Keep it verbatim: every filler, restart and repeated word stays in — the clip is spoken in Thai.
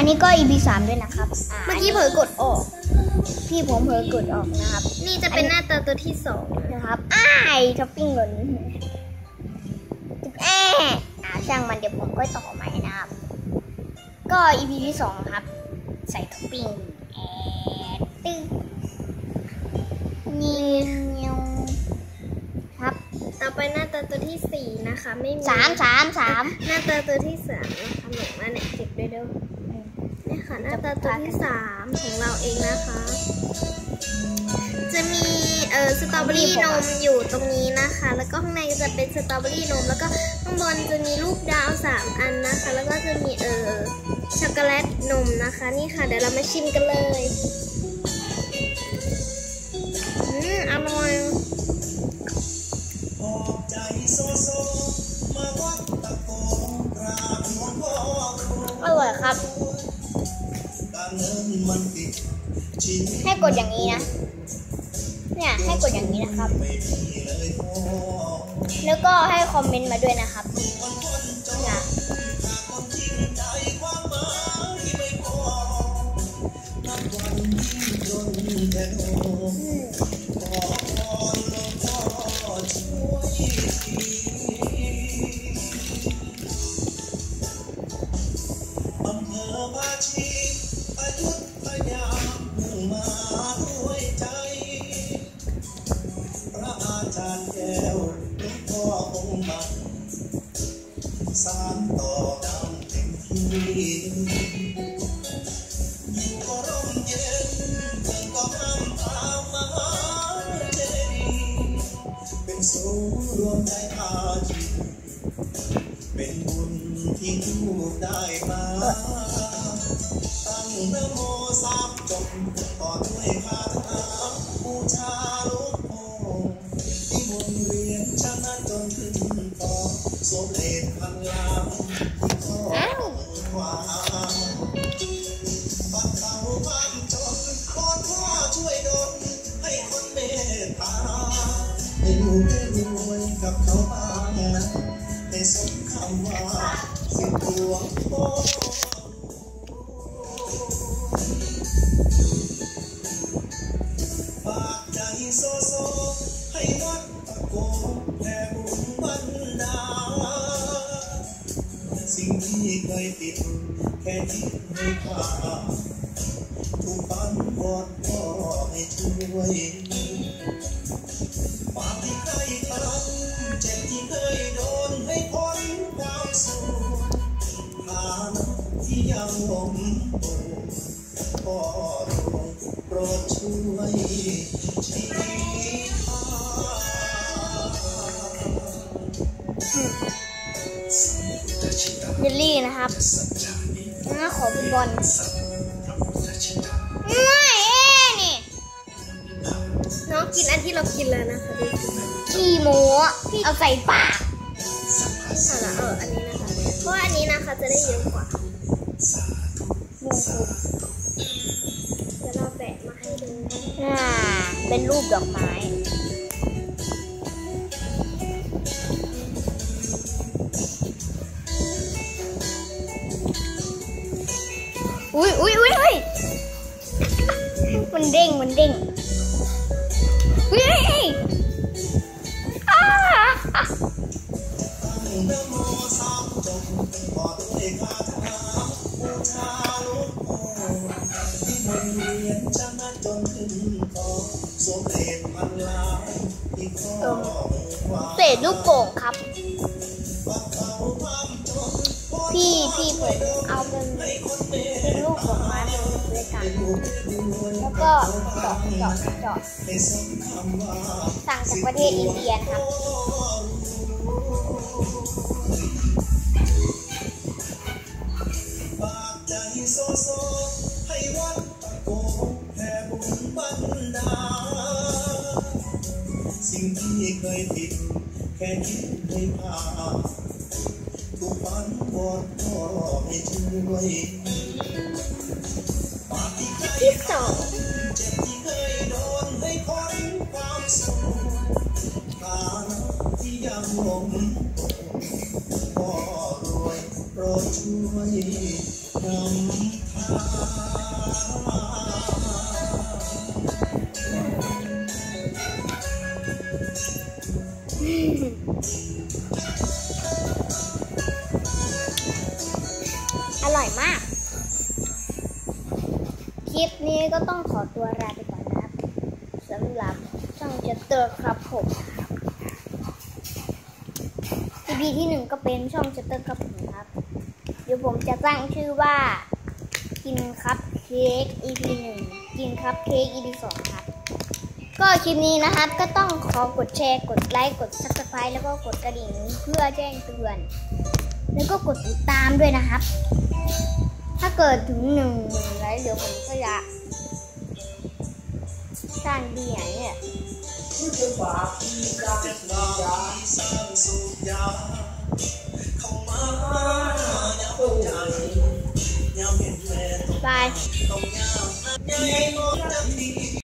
อันนี้ก็ อี พี สามด้วยนะครับเมื่อกี้เผลอกดออกพี่ผมเผลอกดออกนะครับนี่จะเป็นหน้าตาตัวที่สองนะครับอ้ายช้อปปิ้งหล่นแอะช่างมันเดี๋ยวผมก็ต่อใหม่นะครับก็ อี พี ที่สองครับใส่ท็อปปิ้งแอดตึ๊งนี่ครับต่อไปหน้าตาตัวที่สี่นะคะไม่มีสามสามสามหน้าตาตัวที่สามนะคะหลงมาเนี่ยเก็บด้วยเด้อนี่ค่ะหน้าตาตัวที่สามของเราเองนะคะจะมีเอ่อสตรอเบอรี่นมอยู่ตรงนี้นะคะแล้วก็ข้างในจะเป็นสตรอเบอรี่นมแล้วก็ข้างบนจะมีรูปดาวสามอันนะคะแล้วก็จะมีเอ่อช็อกโกแลตนมนะคะนี่ค่ะเดี๋ยวเรามาชิมกันเลยอืมอร่อยอร่อยครับให้กดอย่างนี้นะเนี่ยให้กดอย่างนี้นะครับแล้วก็ให้คอมเมนต์มาด้วยนะครับเนี่ยสานต่อดังเต็มที่อยู่ก็ร่มเย็นเกินก็ห้ามตามมหาเจดีย์เป็นศูนย์รวมใจอาชีเป็นบุญที่ลูกได้มาตั้งนะโมสามจบต่อด้วยคาถาบูชาหลวงพ่อที่บนเรียนชนะจนถึงต่อสมเด็จพันลามที่พ่อว่าปัดเป่าความจนขอพ่อช่วยดลให้คนเมตตาให้ลูกได้รวยกับเขาบ้างนะให้สมคำว่าสิบหลวงพ่อฝากใจโซโซให้วัดตะโกแผ่บุญบันดาสิ่งที่เคยติดแค่คิดให้ผ่านทุกปันวอนพ่อให้ช่วยบาปที่เคยทำเจ็บที่เคยโดนให้พ้นความสูญฐานะที่ยังหลงตัวพ่อดวงโปรดช่วยชี้เยลลี่นะครับน่าขอเป็นบอลไม่เอ๊นี่น้องกินอันที่เรากินแล้วนะคะดูขี้หมูเอาใส่ปากค่ะแล้วเอออันนี้นะคะเพราะอันนี้นะคะจะได้เยอะกว่ามูกุเดี๋ยวเราแปะมาให้ดูอ่าเป็นรูปดอกไม้อุ้ยอุ้ยอุ้ยอุ้ยมันเด้งมันเด้งอุ้ยอ้าเศษลูกโป่งครับพี่พี่ผมเอาเป็นเป็นลูกดอกไม้มาด้วยกันแล้วก็เจาะเจาะเจาะสั่งจากประเทศอินเดียครับสิ่งที่เคยติดแค่คิดให้ผ่านทุกวันวอนพ่อให้ช่วยปาฏิหาริย์ที่สองเจ็บที่เคยโดนให้พ้นความสุขฐานะที่ยังหลงพ่อรวยโปรดช่วยนำอร่อยมากคลิปนี้ก็ต้องขอตัวลาไปก่อนนะครับสำหรับช่องจัตเตอร์ครับผม อี พี ที่หนึ่งก็เป็นช่องจัตเตอร์ครับผมครับเดี๋ยวผมจะตั้งชื่อว่ากินครับเค้ก อี พี หนึ่งกินครับเค้ก อี พี สองครับก็คลิปนี้นะครับก็ต้องขอกดแชร์กดไลค์กด ซับสไครบ์ แล้วก็กดกระดิ่งเพื่อแจ้งเตือนแล้วก็กดติดตามด้วยนะครับถ้าเกิดถึงหนึ่งหมื่นไลค์เดี๋ยวผมก็จะสร้างดีอย่างนี้บาย